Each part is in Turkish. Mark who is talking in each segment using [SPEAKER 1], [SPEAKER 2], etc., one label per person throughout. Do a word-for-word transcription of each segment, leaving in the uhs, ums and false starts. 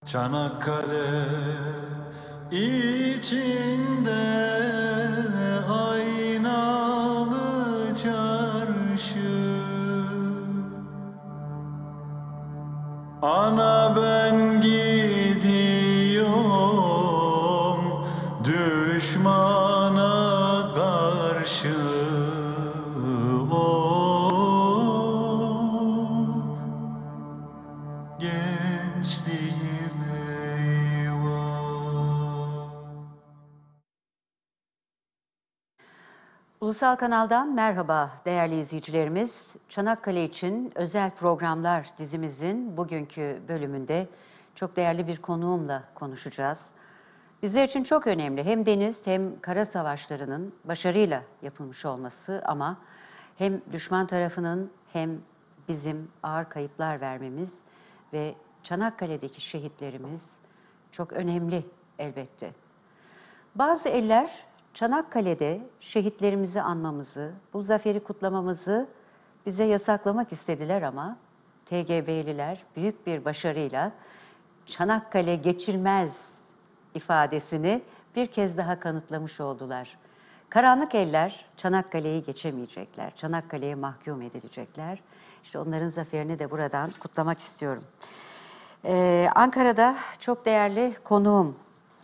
[SPEAKER 1] Çanakkale içinde aynalı çarşı, ana ben gidiyorum düşmana karşı. Oh, gençliğim eyvah.
[SPEAKER 2] Ulusal Kanal'dan merhaba değerli izleyicilerimiz. Çanakkale için özel programlar dizimizin bugünkü bölümünde çok değerli bir konuğumla konuşacağız. Bizler için çok önemli hem deniz hem kara savaşlarının başarıyla yapılmış olması ama hem düşman tarafının hem bizim ağır kayıplar vermemiz ve Çanakkale'deki şehitlerimiz çok önemli elbette. Bazı eller Çanakkale'de şehitlerimizi anmamızı, bu zaferi kutlamamızı bize yasaklamak istediler ama T G B'liler büyük bir başarıyla Çanakkale geçilmez ifadesini bir kez daha kanıtlamış oldular. Karanlık eller Çanakkale'yi geçemeyecekler, Çanakkale'ye mahkum edilecekler. İşte onların zaferini de buradan kutlamak istiyorum. Ee, Ankara'da çok değerli konuğum,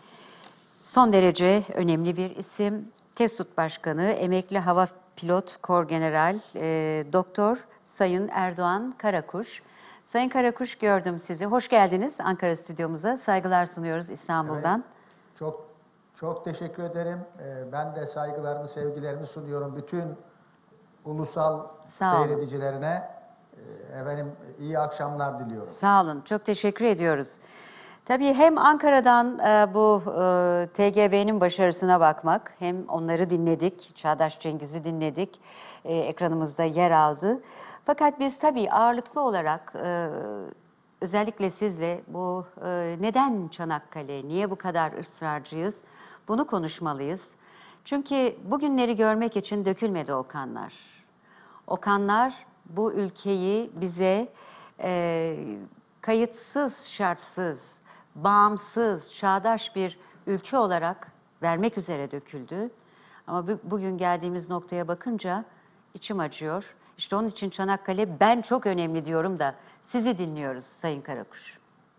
[SPEAKER 2] son derece önemli bir isim, TESUT Başkanı, Emekli Hava Pilot Korgeneral e, Doktor Sayın Erdoğan Karakuş. Sayın Karakuş, gördüm sizi. Hoş geldiniz Ankara stüdyomuza. Saygılar sunuyoruz İstanbul'dan.
[SPEAKER 3] Evet, çok çok teşekkür ederim. Ee, ben de saygılarımı, sevgilerimi sunuyorum bütün ulusal seyredicilerine. Ee, efendim iyi akşamlar diliyorum.
[SPEAKER 2] Sağ olun, çok teşekkür ediyoruz. Tabii hem Ankara'dan e, bu e, T G B'nin başarısına bakmak, hem onları dinledik, Çağdaş Cengiz'i dinledik, e, ekranımızda yer aldı. Fakat biz tabii ağırlıklı olarak e, özellikle sizle bu e, neden Çanakkale, niye bu kadar ısrarcıyız, bunu konuşmalıyız. Çünkü bugünleri görmek için dökülmedi o kanlar. O kanlar bu ülkeyi bize e, kayıtsız, şartsız, bağımsız, çağdaş bir ülke olarak vermek üzere döküldü. Ama bu, bugün geldiğimiz noktaya bakınca içim acıyor. İşte onun için Çanakkale ben çok önemli diyorum da sizi dinliyoruz Sayın Karakuş.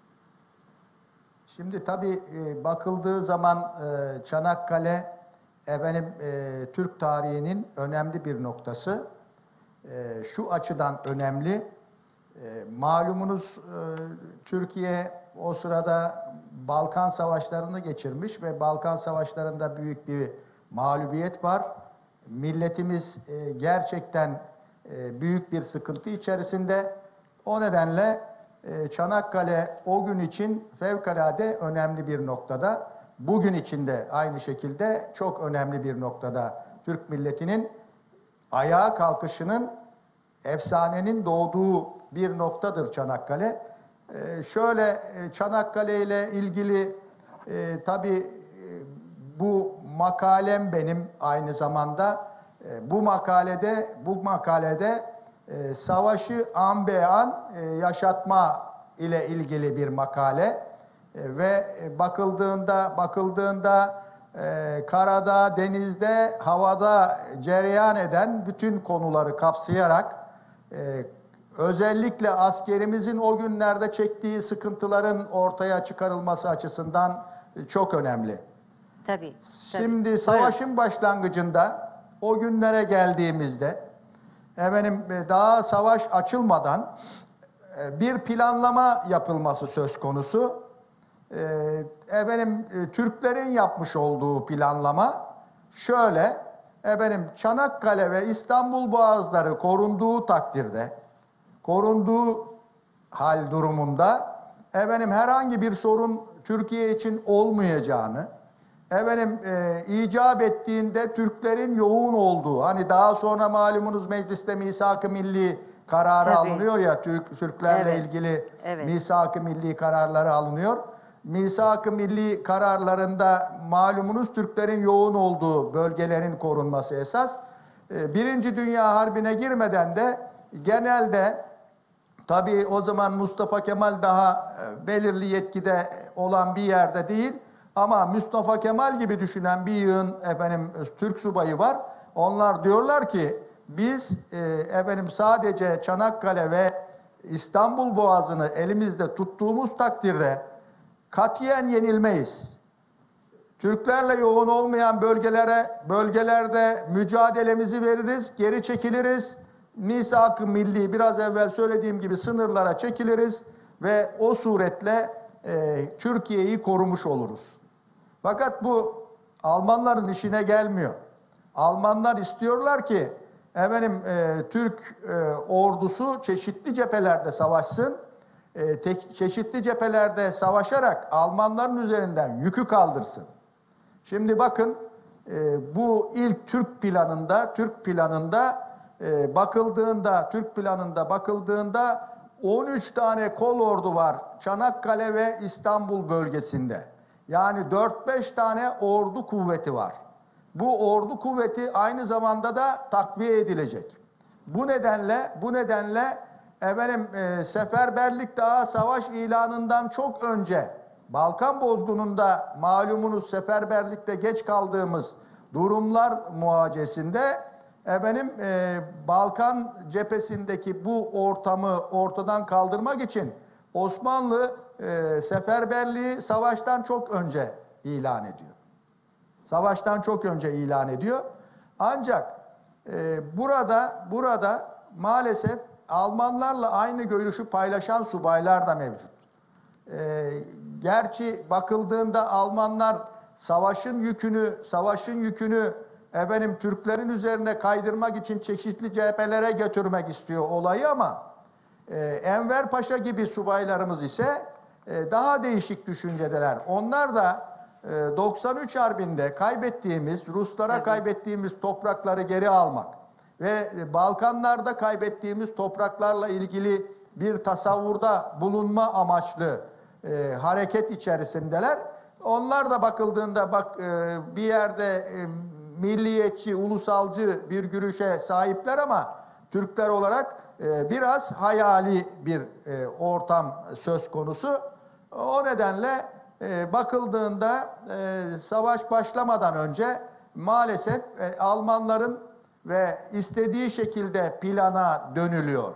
[SPEAKER 3] Şimdi tabii e, bakıldığı zaman e, Çanakkale efendim e, Türk tarihinin önemli bir noktası. E, şu açıdan önemli. E, malumunuz e, Türkiye o sırada Balkan Savaşları'nı geçirmiş ve Balkan Savaşları'nda büyük bir mağlubiyet var. Milletimiz e, gerçekten e, büyük bir sıkıntı içerisinde. O nedenle e, Çanakkale o gün için fevkalade önemli bir noktada. Bugün için de aynı şekilde çok önemli bir noktada. Türk milletinin ayağa kalkışının, efsanenin doğduğu bir noktadır Çanakkale. Ee, şöyle e, Çanakkale ile ilgili e, tabii e, bu makalem benim aynı zamanda. E, bu makalede bu makalede e, savaşı an be an e, yaşatma ile ilgili bir makale e, ve bakıldığında bakıldığında e, karada, denizde, havada cereyan eden bütün konuları kapsayarak e, özellikle askerimizin o günlerde çektiği sıkıntıların ortaya çıkarılması açısından çok önemli.
[SPEAKER 2] Tabii.
[SPEAKER 3] Şimdi
[SPEAKER 2] tabii.
[SPEAKER 3] savaşın
[SPEAKER 2] Buyurun.
[SPEAKER 3] başlangıcında o günlere geldiğimizde efendim daha savaş açılmadan bir planlama yapılması söz konusu. Efendim Türklerin yapmış olduğu planlama şöyle: efendim Çanakkale ve İstanbul Boğazları korunduğu takdirde, korunduğu hal durumunda efendim herhangi bir sorun Türkiye için olmayacağını, efendim e, icap ettiğinde Türklerin yoğun olduğu, hani daha sonra malumunuz mecliste misak-ı milli kararı
[SPEAKER 2] Tabii.
[SPEAKER 3] alınıyor ya, Türk Türklerle
[SPEAKER 2] Evet.
[SPEAKER 3] ilgili
[SPEAKER 2] Evet.
[SPEAKER 3] misak-ı milli kararları alınıyor. Misak-ı milli kararlarında malumunuz Türklerin yoğun olduğu bölgelerin korunması esas. Birinci Dünya Harbi'ne girmeden de genelde Tabii o zaman Mustafa Kemal daha e, belirli yetkide olan bir yerde değil. Ama Mustafa Kemal gibi düşünen bir yığın efendim Türk subayı var. Onlar diyorlar ki biz e, efendim sadece Çanakkale ve İstanbul Boğazı'nı elimizde tuttuğumuz takdirde katiyen yenilmeyiz. Türklerle yoğun olmayan bölgelere bölgelerde mücadelemizi veririz, geri çekiliriz. Misak-ı milli biraz evvel söylediğim gibi sınırlara çekiliriz ve o suretle e, Türkiye'yi korumuş oluruz. Fakat bu Almanların işine gelmiyor. Almanlar istiyorlar ki efendim e, Türk e, ordusu çeşitli cephelerde savaşsın. E, tek, çeşitli cephelerde savaşarak Almanların üzerinden yükü kaldırsın. Şimdi bakın e, bu ilk Türk planında, Türk planında e, bakıldığında, Türk planında bakıldığında on üç tane kol ordu var Çanakkale ve İstanbul bölgesinde. Yani dört beş tane ordu kuvveti var. Bu ordu kuvveti aynı zamanda da takviye edilecek. Bu nedenle, bu nedenle efendim e, seferberlik daha savaş ilanından çok önce Balkan bozgununda malumunuz seferberlikte geç kaldığımız durumlar muhacesinde efendim e, Balkan cephesindeki bu ortamı ortadan kaldırmak için Osmanlı e, seferberliği savaştan çok önce ilan ediyor. Savaştan çok önce ilan ediyor. Ancak e, burada burada maalesef Almanlarla aynı görüşü paylaşan subaylar da mevcut. E, gerçi bakıldığında Almanlar savaşın yükünü, savaşın yükünü efendim Türklerin üzerine kaydırmak için çeşitli cephelere götürmek istiyor olayı ama e, Enver Paşa gibi subaylarımız ise e, daha değişik düşüncedeler. Onlar da e, doksan üç Harbi'nde kaybettiğimiz, Ruslara
[SPEAKER 2] Tabii.
[SPEAKER 3] kaybettiğimiz toprakları geri almak ve Balkanlarda kaybettiğimiz topraklarla ilgili bir tasavvurda bulunma amaçlı e, hareket içerisindeler. Onlar da bakıldığında bak e, bir yerde e, milliyetçi, ulusalcı bir görüşe sahipler ama Türkler olarak e, biraz hayali bir e, ortam söz konusu. O nedenle e, bakıldığında e, savaş başlamadan önce maalesef e, Almanların ve istediği şekilde plana dönülüyor.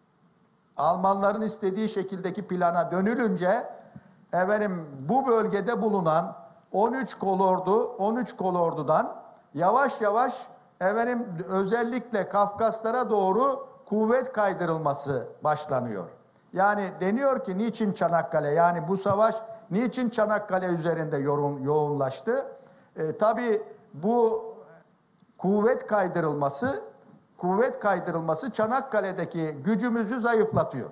[SPEAKER 3] Almanların istediği şekildeki plana dönülünce efendim bu bölgede bulunan on üç kolordu, on üç kolordudan yavaş yavaş efendim özellikle Kafkaslara doğru kuvvet kaydırılması başlanıyor. Yani deniyor ki niçin Çanakkale? Yani bu savaş niçin Çanakkale üzerinde yoğun, yoğunlaştı? E, tabii bu kuvvet kaydırılması, kuvvet kaydırılması Çanakkale'deki gücümüzü zayıflatıyor.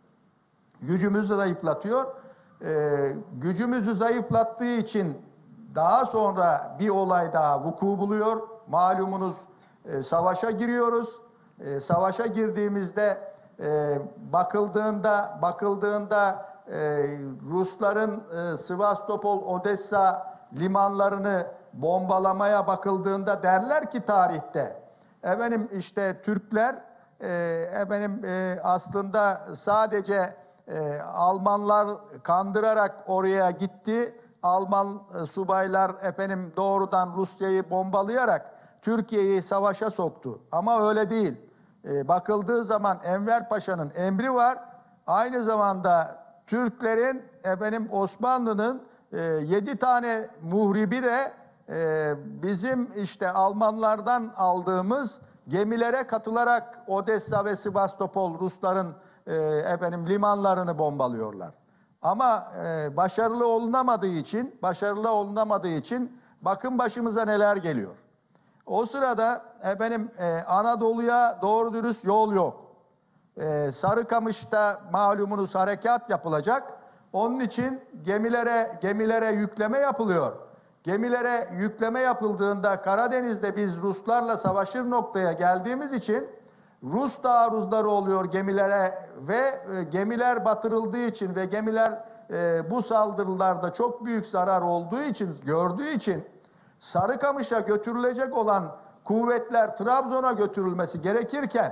[SPEAKER 3] Gücümüzü zayıflatıyor. Ee, gücümüzü zayıflattığı için daha sonra bir olay daha vuku buluyor. Malumunuz e, savaşa giriyoruz. E, savaşa girdiğimizde e, bakıldığında bakıldığında e, Rusların e, Sivastopol, Odessa limanlarını bombalamaya bakıldığında derler ki tarihte efendim işte Türkler e, efendim e, aslında sadece e, Almanlar kandırarak oraya gitti. Alman e, subaylar efendim doğrudan Rusya'yı bombalayarak Türkiye'yi savaşa soktu. Ama öyle değil. E, bakıldığı zaman Enver Paşa'nın emri var. Aynı zamanda Türklerin efendim Osmanlı'nın e, yedi tane muhribi de e, bizim işte Almanlardan aldığımız gemilere katılarak Odessa ve Sivastopol Rusların e, efendim limanlarını bombalıyorlar. Ama e, başarılı olunamadığı için, başarılı olunamadığı için bakın başımıza neler geliyor. O sırada efendim e, Anadolu'ya doğru dürüst yol yok. E, Sarıkamış'ta malumunuz harekat yapılacak. Onun için gemilere gemilere yükleme yapılıyor. Gemilere yükleme yapıldığında Karadeniz'de biz Ruslarla savaşır noktaya geldiğimiz için Rus taarruzları oluyor gemilere ve e, gemiler batırıldığı için ve gemiler e, bu saldırılarda çok büyük zarar olduğu için, gördüğü için Sarıkamış'a götürülecek olan kuvvetler Trabzon'a götürülmesi gerekirken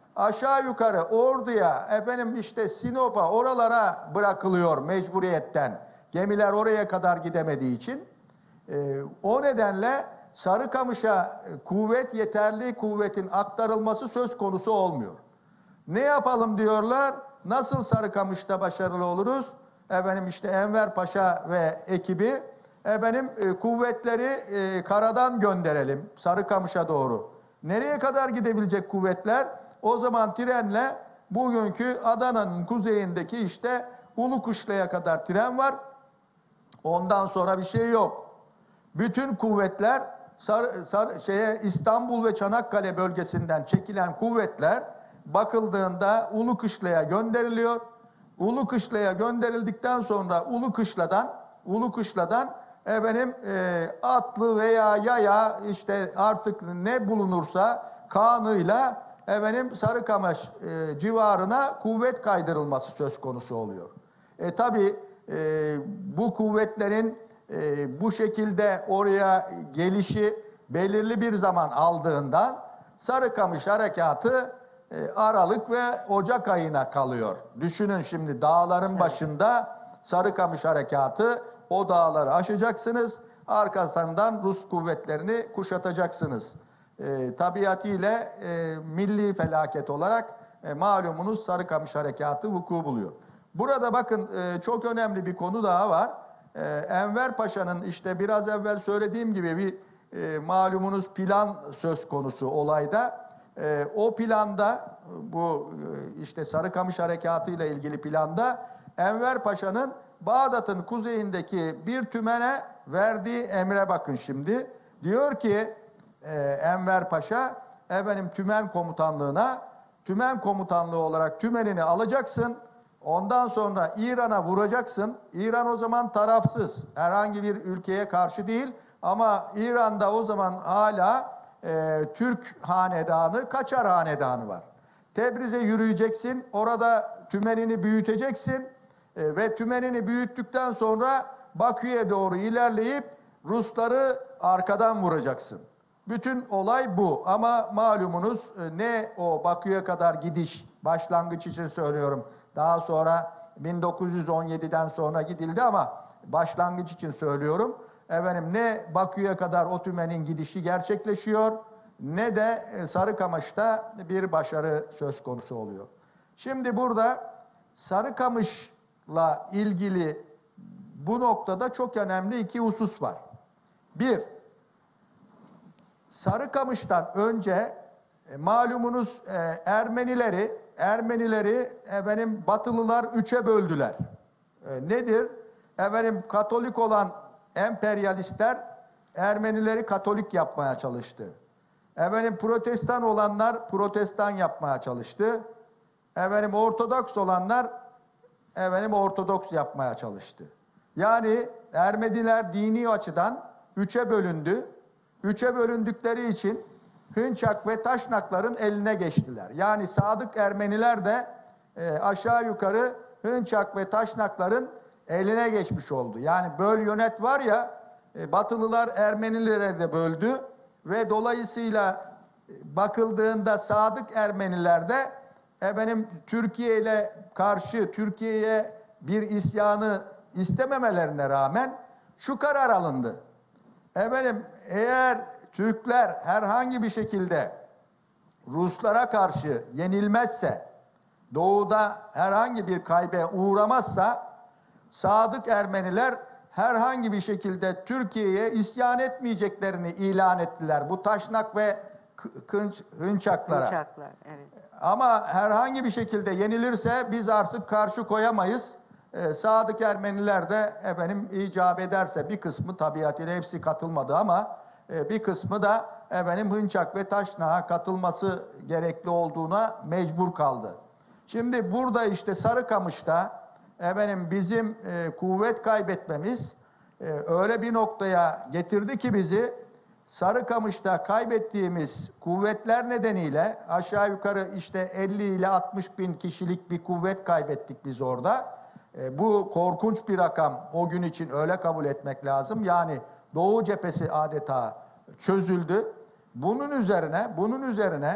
[SPEAKER 3] aşağı yukarı Ordu'ya, efendim işte Sinop'a, oralara bırakılıyor mecburiyetten. Gemiler oraya kadar gidemediği için. Ee, o nedenle Sarıkamış'a kuvvet, yeterli kuvvetin aktarılması söz konusu olmuyor. Ne yapalım diyorlar? Nasıl Sarıkamış'ta başarılı oluruz? Efendim işte Enver Paşa ve ekibi efendim e, kuvvetleri e, karadan gönderelim Sarıkamış'a doğru. Nereye kadar gidebilecek kuvvetler? O zaman trenle bugünkü Adana'nın kuzeyindeki işte Ulukışla'ya kadar tren var. Ondan sonra bir şey yok. Bütün kuvvetler Sar, Sar, şeye İstanbul ve Çanakkale bölgesinden çekilen kuvvetler bakıldığında Ulukışla'ya gönderiliyor. Ulukışla'ya gönderildikten sonra Ulukışla'dan Ulukışla'dan efendim e, atlı veya yaya işte artık ne bulunursa kanıyla efendim Sarıkamış e, civarına kuvvet kaydırılması söz konusu oluyor. E tabi e, bu kuvvetlerin e, bu şekilde oraya gelişi belirli bir zaman aldığından Sarıkamış harekatı e, Aralık ve Ocak ayına kalıyor. Düşünün şimdi dağların
[SPEAKER 2] Evet.
[SPEAKER 3] başında Sarıkamış harekatı, o dağları aşacaksınız, arkasından Rus kuvvetlerini kuşatacaksınız. E, tabiatıyla e, milli felaket olarak e, malumunuz Sarıkamış harekatı vuku buluyor. Burada bakın e, çok önemli bir konu daha var. E, Enver Paşa'nın işte biraz evvel söylediğim gibi bir e, malumunuz plan söz konusu olayda. E, o planda bu e, işte Sarıkamış harekatı ile ilgili planda Enver Paşa'nın Bağdat'ın kuzeyindeki bir tümene verdiği emre bakın şimdi. Diyor ki e, Enver Paşa efendim tümen komutanlığına, tümen komutanlığı olarak tümenini alacaksın. Ondan sonra İran'a vuracaksın. İran o zaman tarafsız, herhangi bir ülkeye karşı değil. Ama İran'da o zaman hala e, Türk hanedanı, Kaçar hanedanı var. Tebriz'e yürüyeceksin, orada tümenini büyüteceksin e, ve tümenini büyüttükten sonra Bakü'ye doğru ilerleyip Rusları arkadan vuracaksın. Bütün olay bu ama malumunuz e, ne o Bakü'ye kadar gidiş, başlangıç için söylüyorum. Daha sonra bin dokuz yüz on yedi'den sonra gidildi ama başlangıç için söylüyorum. Efendim ne Bakü'ye kadar o tümenin gidişi gerçekleşiyor ne de Sarıkamış'ta bir başarı söz konusu oluyor. Şimdi burada Sarıkamış'la ilgili bu noktada çok önemli iki husus var. Bir, Sarıkamış'tan önce e, malumunuz e, Ermenileri Ermenileri efendim Batılılar üçe böldüler. E, nedir? Efendim Katolik olan emperyalistler Ermenileri Katolik yapmaya çalıştı. Efendim Protestan olanlar Protestan yapmaya çalıştı. Efendim Ortodoks olanlar efendim Ortodoks yapmaya çalıştı. Yani Ermeniler dini açıdan üçe bölündü. Üçe bölündükleri için Hınçak ve Taşnakların eline geçtiler. Yani sadık Ermeniler de e, aşağı yukarı Hınçak ve Taşnakların eline geçmiş oldu. Yani böl yönet var ya, e, Batılılar Ermenileri de böldü ve dolayısıyla e, bakıldığında sadık Ermeniler de efendim Türkiye ile karşı Türkiye'ye bir isyanı istememelerine rağmen şu karar alındı. Efendim eğer Türkler herhangi bir şekilde Ruslara karşı yenilmezse, doğuda herhangi bir kaybe uğramazsa, sadık Ermeniler herhangi bir şekilde Türkiye'ye isyan etmeyeceklerini ilan ettiler. Bu Taşnak ve Kınç, Hınçaklara.
[SPEAKER 2] Hınçaklar, evet.
[SPEAKER 3] Ama herhangi bir şekilde yenilirse biz artık karşı koyamayız. Ee, sadık Ermeniler de efendim icap ederse bir kısmı, tabiatıyla hepsi katılmadı ama e, bir kısmı da efendim Hınçak ve Taşnak'a katılması gerekli olduğuna mecbur kaldı. Şimdi burada işte Sarıkamış'ta efendim bizim e, kuvvet kaybetmemiz e, öyle bir noktaya getirdi ki bizi, Sarıkamış'ta kaybettiğimiz kuvvetler nedeniyle aşağı yukarı işte elli ile altmış bin kişilik bir kuvvet kaybettik biz orada. E, bu korkunç bir rakam, o gün için öyle kabul etmek lazım. Yani Doğu cephesi adeta çözüldü. Bunun üzerine, bunun üzerine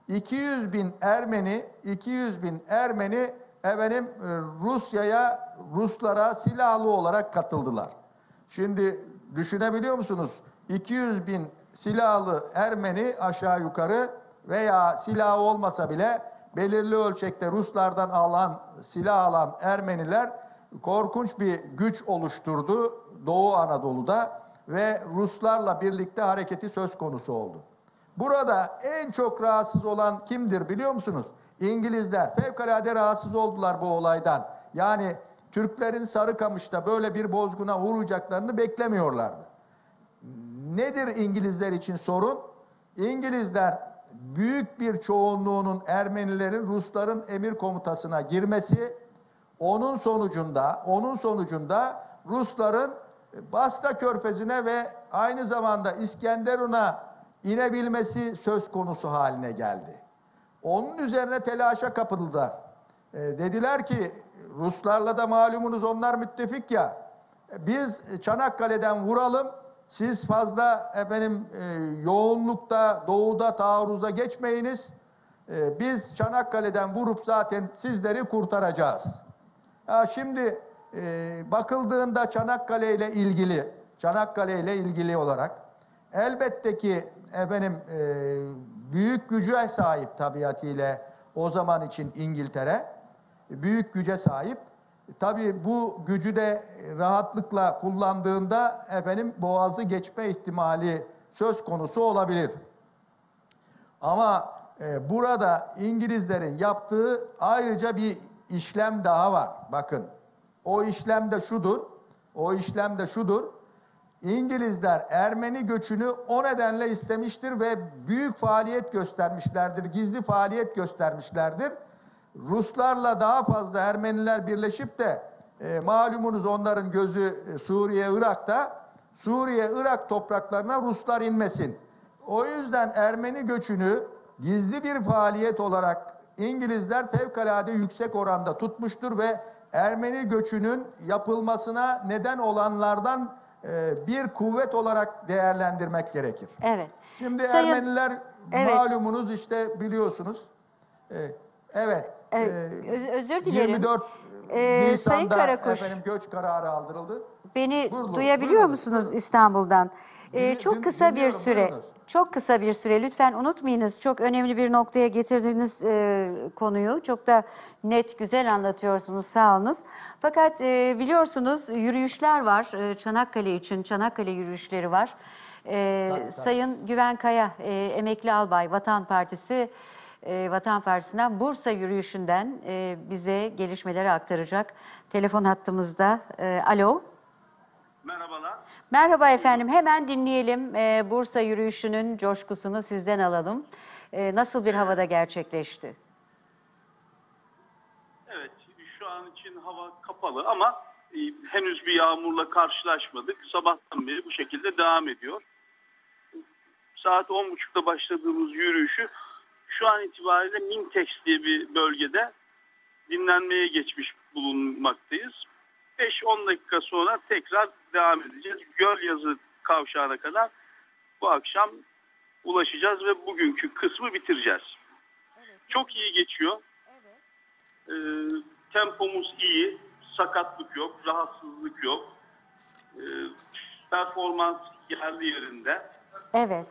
[SPEAKER 3] iki yüz bin Ermeni, iki yüz bin Ermeni efendim e, Rusya'ya, Ruslara silahlı olarak katıldılar. Şimdi düşünebiliyor musunuz? iki yüz bin silahlı Ermeni aşağı yukarı veya silahı olmasa bile belirli ölçekte Ruslardan alan, silah alan Ermeniler korkunç bir güç oluşturdu Doğu Anadolu'da ve Ruslarla birlikte hareketi söz konusu oldu. Burada en çok rahatsız olan kimdir biliyor musunuz? İngilizler. Fevkalade rahatsız oldular bu olaydan. Yani Türklerin Sarıkamış'ta böyle bir bozguna uğrayacaklarını beklemiyorlardı. Nedir İngilizler için sorun? İngilizler büyük bir çoğunluğunun Ermenilerin Rusların emir komutasına girmesi, onun sonucunda, onun sonucunda Rusların Basra Körfezi'ne ve aynı zamanda İskenderun'a inebilmesi söz konusu haline geldi. Onun üzerine telaşa kapıldılar. E, dediler ki Ruslarla da malumunuz onlar müttefik ya. E, biz Çanakkale'den vuralım. Siz fazla efendim e, yoğunlukta doğuda taarruza geçmeyiniz. E, biz Çanakkale'den vurup zaten sizleri kurtaracağız. Ha, şimdi e, bakıldığında Çanakkale ile ilgili Çanakkale ile ilgili olarak elbette ki efendim e, büyük güce sahip tabiatıyla o zaman için İngiltere büyük güce sahip. Tabii bu gücü de rahatlıkla kullandığında efendim boğazı geçme ihtimali söz konusu olabilir. Ama e, burada İngilizlerin yaptığı ayrıca bir işlem daha var. Bakın o işlem de şudur. O işlem de şudur. İngilizler Ermeni göçünü o nedenle istemiştir ve büyük faaliyet göstermişlerdir, gizli faaliyet göstermişlerdir. Ruslarla daha fazla Ermeniler birleşip de e, malumunuz onların gözü e, Suriye, Irak'ta. Suriye, Irak topraklarına Ruslar inmesin. O yüzden Ermeni göçünü gizli bir faaliyet olarak İngilizler fevkalade yüksek oranda tutmuştur ve Ermeni göçünün yapılmasına neden olanlardan e, bir kuvvet olarak değerlendirmek gerekir.
[SPEAKER 2] Evet.
[SPEAKER 3] Şimdi
[SPEAKER 2] Sayın,
[SPEAKER 3] Ermeniler
[SPEAKER 2] evet.
[SPEAKER 3] malumunuz işte biliyorsunuz. E, evet.
[SPEAKER 2] Evet,
[SPEAKER 3] e,
[SPEAKER 2] öz- özür dilerim.
[SPEAKER 3] yirmi dört
[SPEAKER 2] Ee, Sayın
[SPEAKER 3] Nisan'da
[SPEAKER 2] Karakuş,
[SPEAKER 3] efendim göç kararı aldırıldı.
[SPEAKER 2] beni
[SPEAKER 3] Buyurun,
[SPEAKER 2] duyabiliyor
[SPEAKER 3] buyurunuz,
[SPEAKER 2] musunuz
[SPEAKER 3] buyurun.
[SPEAKER 2] İstanbul'dan? Ee,
[SPEAKER 3] Dinli-
[SPEAKER 2] çok
[SPEAKER 3] din-
[SPEAKER 2] kısa bir
[SPEAKER 3] dinliyorum,
[SPEAKER 2] süre,
[SPEAKER 3] buyurunuz.
[SPEAKER 2] çok kısa bir süre. Lütfen unutmayınız. Çok önemli bir noktaya getirdiğiniz e, konuyu. Çok da net, güzel anlatıyorsunuz. Sağ olunuz. Fakat e, biliyorsunuz yürüyüşler var. E, Çanakkale için Çanakkale yürüyüşleri var. E,
[SPEAKER 3] Tabii, tabii.
[SPEAKER 2] Sayın Güven Kaya, e, emekli albay, Vatan Partisi, e, Vatan Partisi'nden Bursa yürüyüşünden e, bize gelişmeleri aktaracak. Telefon hattımızda. E, alo.
[SPEAKER 4] Merhabalar.
[SPEAKER 2] Merhaba efendim. Hemen dinleyelim. E, Bursa yürüyüşünün coşkusunu sizden alalım. E, nasıl bir havada gerçekleşti?
[SPEAKER 4] Evet, şu an için hava kapalı ama e, henüz bir yağmurla karşılaşmadık. Sabahtan beri bu şekilde devam ediyor. Saat on buçukta başladığımız yürüyüşü şu an itibariyle Mintex diye bir bölgede dinlenmeye geçmiş bulunmaktayız. beş on dakika sonra tekrar devam edeceğiz. Gölyazı kavşağına kadar bu akşam ulaşacağız ve bugünkü kısmı bitireceğiz. Çok iyi geçiyor. Ee, tempomuz iyi. Sakatlık yok, rahatsızlık yok. Ee, performans yerli yerinde.
[SPEAKER 2] Evet.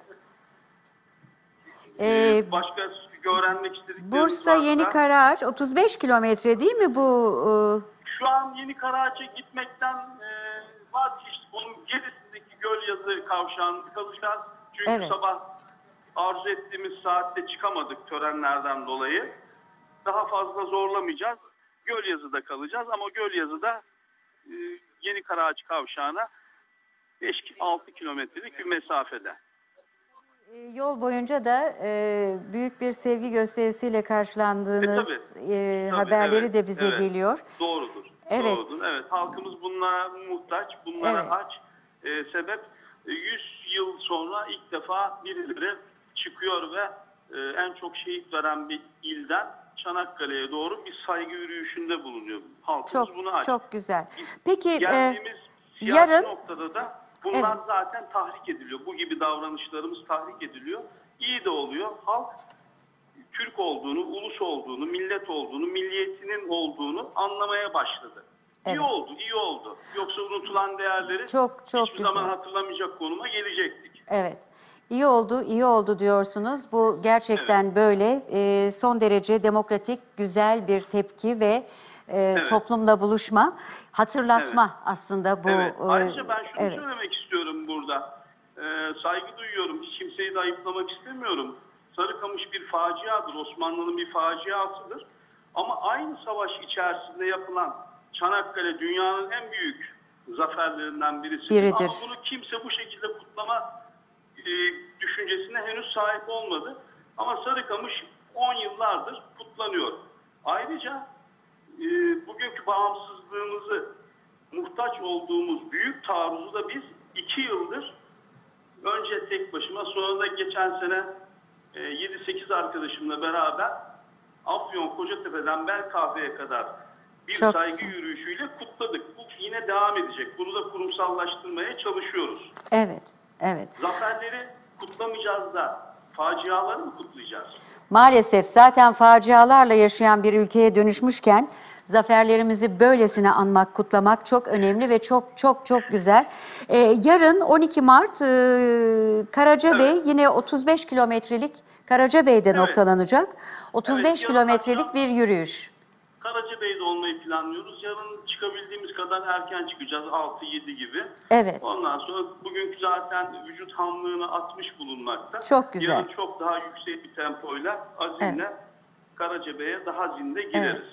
[SPEAKER 4] Ee,
[SPEAKER 2] Ee,
[SPEAKER 4] başka öğrenmek istedikleriniz
[SPEAKER 2] Bursa
[SPEAKER 4] varsa-
[SPEAKER 2] Yeni Karaağaç otuz beş kilometre değil mi bu?
[SPEAKER 4] Şu an Yeni Karaağaç'a gitmekten e, vazgeçtik. Onun gerisindeki Gölyazı kavşağında kalacağız. Çünkü
[SPEAKER 2] Evet.
[SPEAKER 4] sabah arzu ettiğimiz saatte çıkamadık törenlerden dolayı. Daha fazla zorlamayacağız. Gölyazı'da kalacağız ama Gölyazı'da e, Yeni Karaağaç kavşağına beş altı kilometrelik bir mesafede.
[SPEAKER 2] E, Yol boyunca da e, büyük bir sevgi gösterisiyle karşılandığınız
[SPEAKER 4] E,
[SPEAKER 2] e,
[SPEAKER 4] Tabii,
[SPEAKER 2] haberleri
[SPEAKER 4] evet,
[SPEAKER 2] de bize
[SPEAKER 4] evet.
[SPEAKER 2] geliyor.
[SPEAKER 4] Doğrudur.
[SPEAKER 2] Evet.
[SPEAKER 4] Doğrudur. Evet. Halkımız bunlara muhtaç, bunlara
[SPEAKER 2] Evet.
[SPEAKER 4] aç. Ee, sebep e, yüz yıl sonra ilk defa birileri çıkıyor ve e, en çok şehit veren bir ilden Çanakkale'ye doğru bir saygı yürüyüşünde bulunuyor. Halkımız
[SPEAKER 2] Çok
[SPEAKER 4] buna aç.
[SPEAKER 2] çok güzel. Peki e,
[SPEAKER 4] Geldiğimiz siyasi
[SPEAKER 2] yarın
[SPEAKER 4] noktada da bunlar
[SPEAKER 2] Evet.
[SPEAKER 4] zaten tahrik ediliyor. Bu gibi davranışlarımız tahrik ediliyor. İyi de oluyor. Halk Türk olduğunu, ulus olduğunu, millet olduğunu, milliyetinin olduğunu anlamaya başladı.
[SPEAKER 2] Evet.
[SPEAKER 4] İyi oldu, iyi oldu. Yoksa unutulan değerleri
[SPEAKER 2] Çok, çok
[SPEAKER 4] hiçbir
[SPEAKER 2] güzel.
[SPEAKER 4] zaman hatırlamayacak konuma gelecektik.
[SPEAKER 2] Evet. İyi oldu, iyi oldu diyorsunuz. Bu gerçekten böyle e, son derece demokratik, güzel bir tepki ve e,
[SPEAKER 4] Evet.
[SPEAKER 2] toplumla buluşma, hatırlatma aslında bu.
[SPEAKER 4] Evet.
[SPEAKER 2] e,
[SPEAKER 4] Ayrıca ben şunu
[SPEAKER 2] evet.
[SPEAKER 4] söylemek istiyorum burada. Ee, saygı duyuyorum. Hiç kimseyi de ayıplamak istemiyorum. Sarıkamış bir faciadır. Osmanlı'nın bir faciasıdır. Ama aynı savaş içerisinde yapılan Çanakkale dünyanın en büyük zaferlerinden birisidir.
[SPEAKER 2] Biridir.
[SPEAKER 4] Ama bunu kimse bu şekilde kutlama e, düşüncesine henüz sahip olmadı. Ama Sarıkamış on yıllardır kutlanıyor. Ayrıca e, bugünkü bağımsızlığımızı muhtaç olduğumuz büyük taarruzu da biz iki yıldır önce tek başıma sonra da geçen sene e, yedi sekiz arkadaşımla beraber Afyon Kocatepe'den Belkahve'ye kadar bir
[SPEAKER 2] Çok
[SPEAKER 4] saygı
[SPEAKER 2] güzel.
[SPEAKER 4] yürüyüşüyle kutladık. Bu yine devam edecek. Bunu da kurumsallaştırmaya çalışıyoruz.
[SPEAKER 2] Evet, evet.
[SPEAKER 4] Zaferleri kutlamayacağız da faciaları mı kutlayacağız?
[SPEAKER 2] Maalesef zaten facialarla yaşayan bir ülkeye dönüşmüşken zaferlerimizi böylesine anmak, kutlamak çok önemli ve çok çok çok güzel. Ee, yarın on iki Mart e, Karacabey
[SPEAKER 4] Evet.
[SPEAKER 2] yine otuz beş kilometrelik Karacabey'de
[SPEAKER 4] Evet.
[SPEAKER 2] noktalanacak. otuz beş
[SPEAKER 4] Evet, yarın
[SPEAKER 2] kilometrelik
[SPEAKER 4] akşam-
[SPEAKER 2] bir yürüyüş.
[SPEAKER 4] Karacabey'de olmayı planlıyoruz. Yarın çıkabildiğimiz kadar erken çıkacağız. altı yedi gibi.
[SPEAKER 2] Evet.
[SPEAKER 4] Ondan sonra bugünkü zaten vücut hamlığını atmış bulunmakta.
[SPEAKER 2] Çok güzel.
[SPEAKER 4] Yarın çok daha yüksek bir tempoyla, azimle Karacabey'e daha zinde gireriz.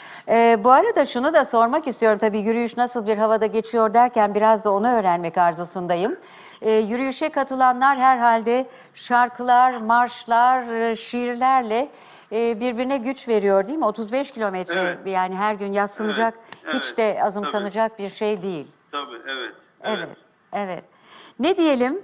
[SPEAKER 2] Ee, bu arada şunu da sormak istiyorum. Tabii yürüyüş nasıl bir havada geçiyor derken biraz da onu öğrenmek arzusundayım. Ee, yürüyüşe katılanlar herhalde şarkılar, marşlar, e, şiirlerle e, birbirine güç veriyor değil mi? otuz beş kilometre
[SPEAKER 4] Evet.
[SPEAKER 2] yani her gün yadsınacak,
[SPEAKER 4] Evet,
[SPEAKER 2] hiç
[SPEAKER 4] evet,
[SPEAKER 2] de azımsanacak bir şey değil.
[SPEAKER 4] Tabii, evet.
[SPEAKER 2] Evet, evet. Ne diyelim?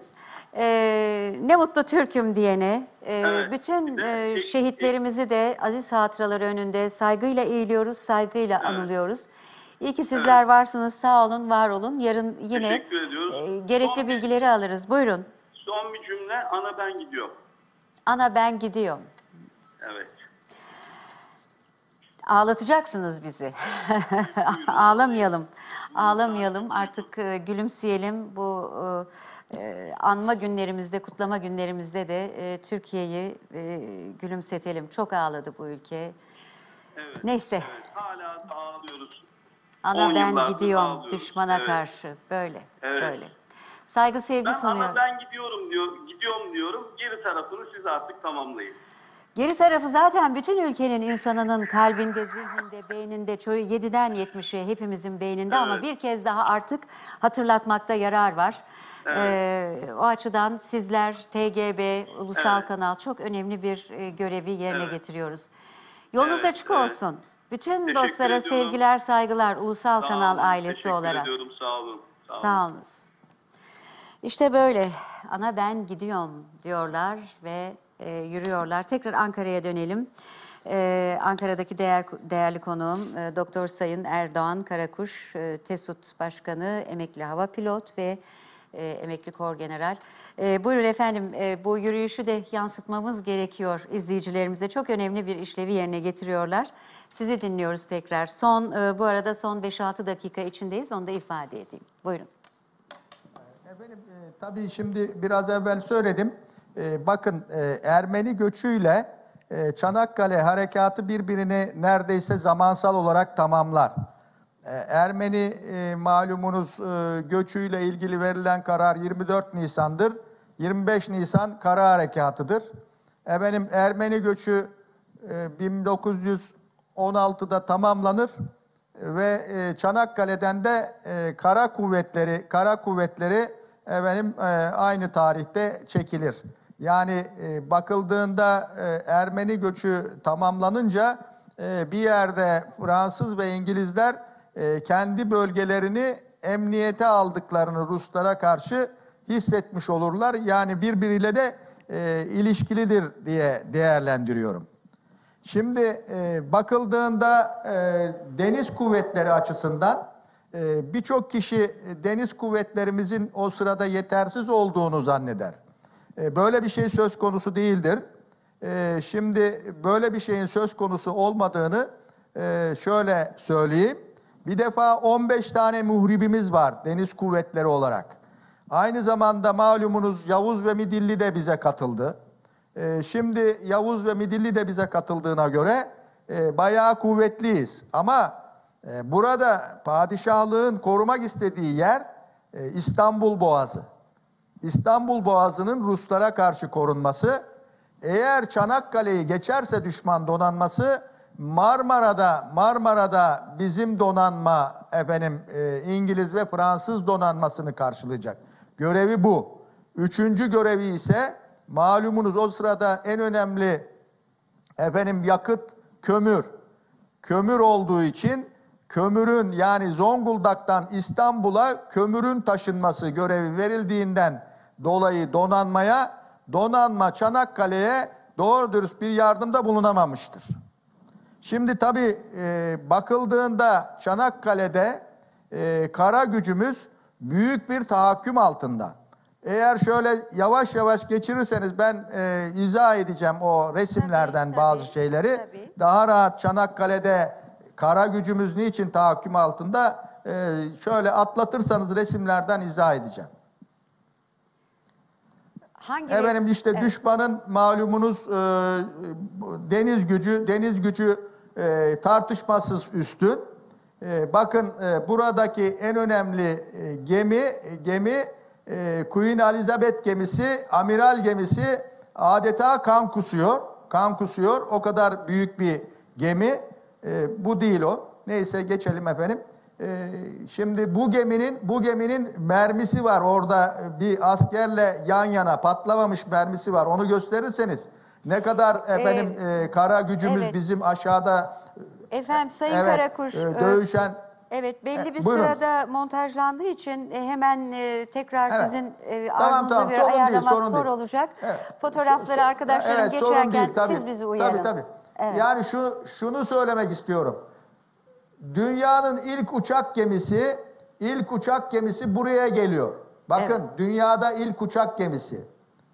[SPEAKER 2] Ee, ne mutlu Türk'üm diyene. Ee,
[SPEAKER 4] Evet.
[SPEAKER 2] Bütün
[SPEAKER 4] Bir de-
[SPEAKER 2] e, şehitlerimizi de aziz hatıraları önünde saygıyla eğiliyoruz, saygıyla anılıyoruz. İyi ki sizler varsınız, sağ olun, var olun. Yarın yine
[SPEAKER 4] Teşekkür ediyoruz.
[SPEAKER 2] e, gerekli
[SPEAKER 4] Son bir-
[SPEAKER 2] bilgileri alırız. Buyurun.
[SPEAKER 4] Son bir cümle, ana ben gidiyorum.
[SPEAKER 2] Ana ben gidiyorum.
[SPEAKER 4] Evet.
[SPEAKER 2] Ağlatacaksınız bizi. Ağlamayalım. Ağlamayalım. Artık e, gülümseyelim. Bu e, e, anma günlerimizde, kutlama günlerimizde de e, Türkiye'yi e, gülümsetelim. Çok ağladı bu ülke.
[SPEAKER 4] Evet.
[SPEAKER 2] Neyse.
[SPEAKER 4] Evet. Hala da ağlıyoruz.
[SPEAKER 2] Ana
[SPEAKER 4] On
[SPEAKER 2] ben
[SPEAKER 4] yıllardır
[SPEAKER 2] gidiyorum
[SPEAKER 4] ağlıyoruz.
[SPEAKER 2] düşmana
[SPEAKER 4] Evet.
[SPEAKER 2] karşı. Böyle.
[SPEAKER 4] Evet.
[SPEAKER 2] Böyle. Saygı sevgi
[SPEAKER 4] Ben
[SPEAKER 2] sunuyoruz.
[SPEAKER 4] ana ben gidiyorum diyor, gidiyorum diyorum. Geri tarafını siz artık tamamlayın.
[SPEAKER 2] Geri tarafı zaten bütün ülkenin insanının kalbinde, zihninde, beyninde, ço- yediden yetmişe hepimizin beyninde ama
[SPEAKER 4] Evet.
[SPEAKER 2] bir kez daha artık hatırlatmakta yarar var. Ee, o açıdan sizler T G B, Ulusal
[SPEAKER 4] Evet.
[SPEAKER 2] Kanal çok önemli bir e, görevi yerine
[SPEAKER 4] Evet.
[SPEAKER 2] getiriyoruz. Yolunuz
[SPEAKER 4] Evet,
[SPEAKER 2] açık
[SPEAKER 4] evet.
[SPEAKER 2] olsun. Bütün
[SPEAKER 4] Teşekkür
[SPEAKER 2] dostlara
[SPEAKER 4] ediyorum.
[SPEAKER 2] sevgiler, saygılar Ulusal
[SPEAKER 4] Sağ
[SPEAKER 2] Kanal
[SPEAKER 4] olun,
[SPEAKER 2] ailesi
[SPEAKER 4] teşekkür
[SPEAKER 2] olarak.
[SPEAKER 4] ediyorum, sağ olun. Sağ olun.
[SPEAKER 2] Sağ olunuz. İşte böyle ana ben gidiyorum diyorlar ve e, yürüyorlar. Tekrar Ankara'ya dönelim. Ee, Ankara'daki değer, değerli konuğum e, Doktor Sayın Erdoğan Karakuş, e, TESUT Başkanı, emekli hava pilot ve e, emekli Korgeneral. E, buyurun efendim, e, bu yürüyüşü de yansıtmamız gerekiyor izleyicilerimize. Çok önemli bir işlevi yerine getiriyorlar. Sizi dinliyoruz tekrar. Son e, bu arada son beş altı dakika içindeyiz, onu da ifade edeyim. Buyurun.
[SPEAKER 3] Efendim e, tabii şimdi biraz evvel söyledim. E, bakın e, Ermeni göçüyle e, Çanakkale harekatı birbirini neredeyse zamansal olarak tamamlar. E, Ermeni e, malumunuz e, göçüyle ilgili verilen karar yirmi dört Nisan'dır. yirmi beş Nisan kara harekatıdır. Efendim Ermeni göçü e, bin dokuz yüz on altıda tamamlanır ve e, Çanakkale'den de e, kara kuvvetleri kara kuvvetleri efendim e, aynı tarihte çekilir. Yani e, bakıldığında e, Ermeni göçü tamamlanınca e, bir yerde Fransız ve İngilizler e, kendi bölgelerini emniyete aldıklarını Ruslara karşı hissetmiş olurlar. Yani birbiriyle de e, ilişkilidir diye değerlendiriyorum. Şimdi e, bakıldığında e, deniz kuvvetleri açısından e, birçok kişi e, deniz kuvvetlerimizin o sırada yetersiz olduğunu zanneder. E, böyle bir şey söz konusu değildir. e, şimdi böyle bir şeyin söz konusu olmadığını e, şöyle söyleyeyim. Bir defa on beş tane muhribimiz var deniz kuvvetleri olarak. Aynı zamanda malumunuz Yavuz ve Midilli de bize katıldı. E, şimdi Yavuz ve Midilli de bize katıldığına göre e, bayağı kuvvetliyiz. Ama e, burada padişahlığın korumak istediği yer e, İstanbul Boğazı. İstanbul Boğazı'nın Ruslara karşı korunması, eğer Çanakkale'yi geçerse düşman donanması Marmara'da Marmara'da bizim donanma efendim e, İngiliz ve Fransız donanmasını karşılayacak. Görevi bu. Üçüncü görevi ise malumunuz o sırada en önemli efendim yakıt kömür. Kömür olduğu için kömürün yani Zonguldak'tan İstanbul'a kömürün taşınması görevi verildiğinden dolayı donanmaya, donanma Çanakkale'ye doğru dürüst bir yardımda bulunamamıştır. Şimdi tabii e, bakıldığında Çanakkale'de e, kara gücümüz büyük bir tahakküm altında. Eğer şöyle yavaş yavaş geçirirseniz ben e, izah edeceğim o resimlerden
[SPEAKER 2] Tabii,
[SPEAKER 3] bazı
[SPEAKER 2] tabii,
[SPEAKER 3] şeyleri.
[SPEAKER 2] tabii.
[SPEAKER 3] Daha rahat Çanakkale'de kara gücümüz niçin tahakküm altında e, şöyle atlatırsanız resimlerden izah edeceğim.
[SPEAKER 2] Hangi
[SPEAKER 3] Efendim
[SPEAKER 2] resim-
[SPEAKER 3] işte
[SPEAKER 2] Evet.
[SPEAKER 3] düşmanın malumunuz e, deniz gücü, deniz gücü e, tartışmasız üstün. E, bakın e, buradaki en önemli e, gemi, gemi e, Queen Elizabeth gemisi, amiral gemisi adeta kan kusuyor. Kan kusuyor. O kadar büyük bir gemi. E, bu değil o. Neyse geçelim efendim. Ee, şimdi bu geminin bu geminin mermisi var orada, bir askerle yan yana patlamamış mermisi var. Onu gösterirseniz ne kadar efendim
[SPEAKER 2] Ee,
[SPEAKER 3] e, kara gücümüz
[SPEAKER 2] evet.
[SPEAKER 3] bizim aşağıda
[SPEAKER 2] Efendim Sayın
[SPEAKER 3] evet,
[SPEAKER 2] Karakuş,
[SPEAKER 3] e,
[SPEAKER 2] e,
[SPEAKER 3] dövüşen.
[SPEAKER 2] evet belli bir
[SPEAKER 3] E, buyurun.
[SPEAKER 2] sırada montajlandığı için e, hemen e, tekrar
[SPEAKER 3] Evet.
[SPEAKER 2] sizin e,
[SPEAKER 3] Tamam,
[SPEAKER 2] arzunuza
[SPEAKER 3] tamam,
[SPEAKER 2] göre
[SPEAKER 3] sorun değil,
[SPEAKER 2] ayarlamak
[SPEAKER 3] sorun
[SPEAKER 2] zor
[SPEAKER 3] değil.
[SPEAKER 2] olacak.
[SPEAKER 3] Evet.
[SPEAKER 2] Fotoğrafları
[SPEAKER 3] So- so-
[SPEAKER 2] arkadaşlarım
[SPEAKER 3] evet, sorun
[SPEAKER 2] geçerken
[SPEAKER 3] değil, tabii.
[SPEAKER 2] siz bizi uyarın.
[SPEAKER 3] Tabii tabii.
[SPEAKER 2] Evet.
[SPEAKER 3] Yani şunu şunu söylemek istiyorum. Dünyanın ilk uçak gemisi, ilk uçak gemisi buraya geliyor. Bakın
[SPEAKER 2] Evet.
[SPEAKER 3] dünyada ilk uçak gemisi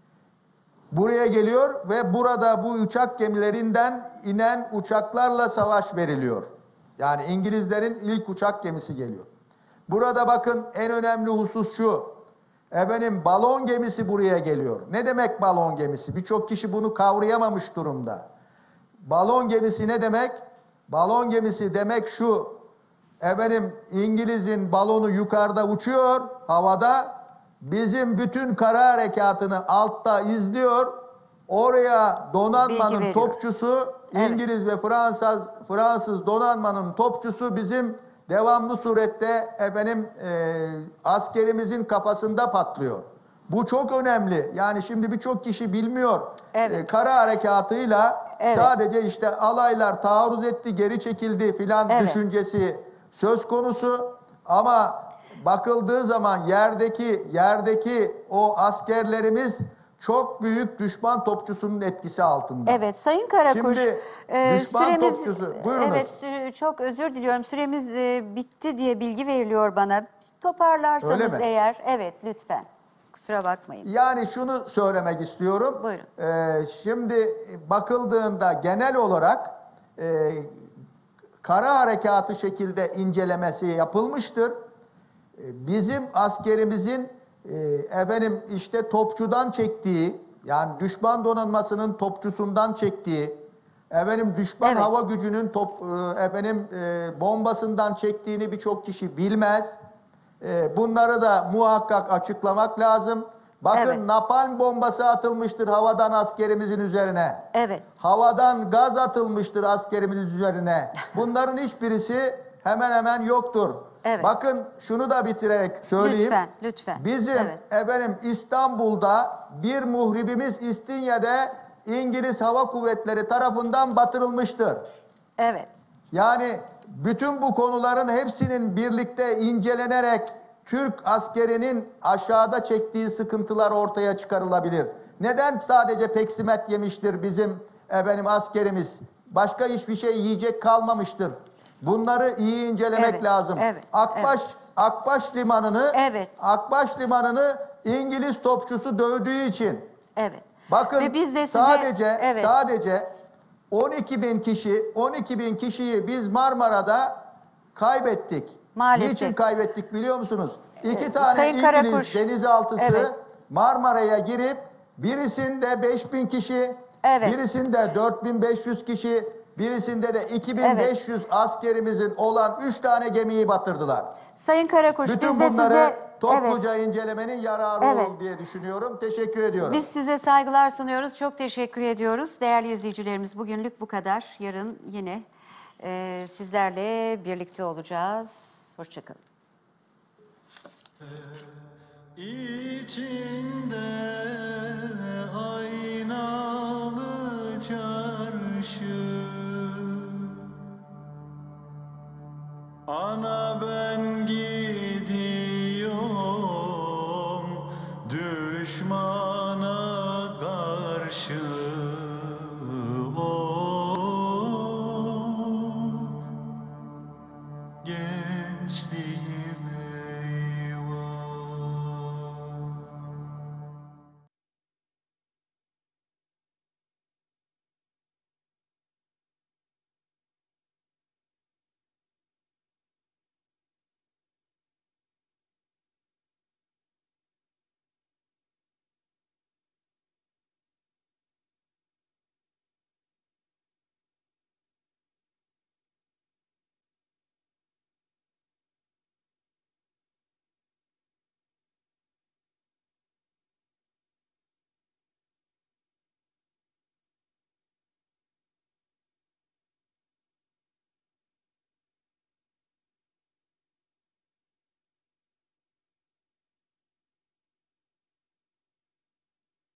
[SPEAKER 3] buraya geliyor ve burada bu uçak gemilerinden inen uçaklarla savaş veriliyor. Yani İngilizlerin ilk uçak gemisi geliyor. Burada bakın en önemli husus şu. Efendim balon gemisi buraya geliyor. Ne demek balon gemisi? Birçok kişi bunu kavrayamamış durumda. Balon gemisi ne demek? Balon gemisi demek şu. Efendim İngiliz'in balonu yukarıda uçuyor havada. Bizim bütün kara harekatını altta izliyor. Oraya
[SPEAKER 2] Bilgi
[SPEAKER 3] donanmanın
[SPEAKER 2] veriyor.
[SPEAKER 3] topçusu,
[SPEAKER 2] Evet.
[SPEAKER 3] İngiliz ve Fransız Fransız donanmanın topçusu bizim devamlı surette efendim e, askerimizin kafasında patlıyor. Bu çok önemli. Yani şimdi birçok kişi bilmiyor.
[SPEAKER 2] Evet.
[SPEAKER 3] E, kara harekatıyla
[SPEAKER 2] Evet.
[SPEAKER 3] sadece işte alaylar taarruz etti, geri çekildi filan
[SPEAKER 2] Evet.
[SPEAKER 3] düşüncesi söz konusu. Ama bakıldığı zaman yerdeki yerdeki o askerlerimiz çok büyük düşman topçusunun etkisi altında.
[SPEAKER 2] Evet Sayın Karakuş,
[SPEAKER 3] Şimdi
[SPEAKER 2] e,
[SPEAKER 3] düşman
[SPEAKER 2] süremiz,
[SPEAKER 3] topçusu, buyurunuz.
[SPEAKER 2] evet sü- çok özür diliyorum, süremiz e, bitti diye bilgi veriliyor bana. Toparlarsanız
[SPEAKER 3] Öyle mi?
[SPEAKER 2] eğer, evet lütfen, kusura bakmayın.
[SPEAKER 3] Yani şunu söylemek istiyorum.
[SPEAKER 2] Buyurun.
[SPEAKER 3] Ee, şimdi bakıldığında genel olarak e, kara harekatı şekilde incelemesi yapılmıştır. E, bizim askerimizin e, efendim işte topçudan çektiği, yani düşman donanmasının topçusundan çektiği, efendim düşman
[SPEAKER 2] Evet.
[SPEAKER 3] hava gücünün top e, efendim e, bombasından çektiğini birçok kişi bilmez. E, bunları da muhakkak açıklamak lazım. Bakın
[SPEAKER 2] Evet.
[SPEAKER 3] napalm bombası atılmıştır havadan askerimizin üzerine.
[SPEAKER 2] Evet.
[SPEAKER 3] Havadan gaz atılmıştır askerimizin üzerine. Bunların hiçbirisi hemen hemen yoktur.
[SPEAKER 2] Evet.
[SPEAKER 3] Bakın şunu da bitirerek söyleyeyim.
[SPEAKER 2] Lütfen, lütfen.
[SPEAKER 3] Bizim
[SPEAKER 2] Evet.
[SPEAKER 3] efendim İstanbul'da bir muhribimiz İstinye'de İngiliz Hava Kuvvetleri tarafından batırılmıştır.
[SPEAKER 2] Evet.
[SPEAKER 3] Yani bütün bu konuların hepsinin birlikte incelenerek Türk askerinin aşağıda çektiği sıkıntılar ortaya çıkarılabilir. Neden sadece peksimet yemiştir bizim efendim askerimiz? Başka hiçbir şey yiyecek kalmamıştır. Bunları iyi incelemek
[SPEAKER 2] Evet,
[SPEAKER 3] lazım.
[SPEAKER 2] evet,
[SPEAKER 3] Akbaş Akbaş limanını
[SPEAKER 2] Evet.
[SPEAKER 3] Akbaş limanını İngiliz topçusu dövdüğü için
[SPEAKER 2] Evet.
[SPEAKER 3] Bakın
[SPEAKER 2] Ve biz de size-
[SPEAKER 3] sadece
[SPEAKER 2] evet.
[SPEAKER 3] sadece on iki bin kişi on iki bin kişiyi biz Marmara'da kaybettik.
[SPEAKER 2] Maalesef.
[SPEAKER 3] Niçin kaybettik biliyor musunuz? İki
[SPEAKER 2] Evet,
[SPEAKER 3] tane
[SPEAKER 2] Sayın
[SPEAKER 3] İngiliz
[SPEAKER 2] Karakuş.
[SPEAKER 3] denizaltısı
[SPEAKER 2] Evet.
[SPEAKER 3] Marmara'ya girip birisinde beş bin kişi,
[SPEAKER 2] Evet.
[SPEAKER 3] birisinde dört bin beş yüz kişi, birisinde de iki bin beş yüz askerimizin olan üç tane gemiyi batırdılar.
[SPEAKER 2] Sayın Karakuş,
[SPEAKER 3] Bütün
[SPEAKER 2] biz de
[SPEAKER 3] bunları
[SPEAKER 2] size
[SPEAKER 3] topluca incelemenin yararı
[SPEAKER 2] Evet.
[SPEAKER 3] olur diye düşünüyorum. Teşekkür ediyorum.
[SPEAKER 2] biz size saygılar sunuyoruz. Çok teşekkür ediyoruz. Değerli izleyicilerimiz, bugünlük bu kadar. Yarın yine e, sizlerle birlikte olacağız. Hoşçakalın.
[SPEAKER 1] İçinde aynalı çarşı, ana ben gidiyorum düşman